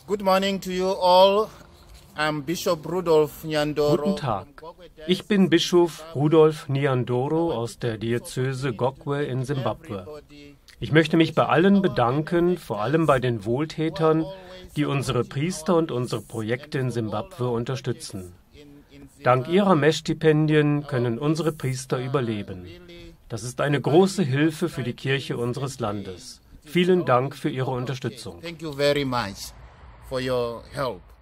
Good morning to you all. I'm Bishop Rudolf Nyandoro. Guten Tag. Ich bin Bischof Rudolf Nyandoro aus der Diözese Gokwe in Simbabwe. Ich möchte mich bei allen bedanken, vor allem bei den Wohltätern, die unsere Priester und unsere Projekte in Simbabwe unterstützen. Dank ihrer Mesh-Stipendien können unsere Priester überleben. Das ist eine große Hilfe für die Kirche unseres Landes. Vielen Dank für Ihre Unterstützung. Thank you very much for your help.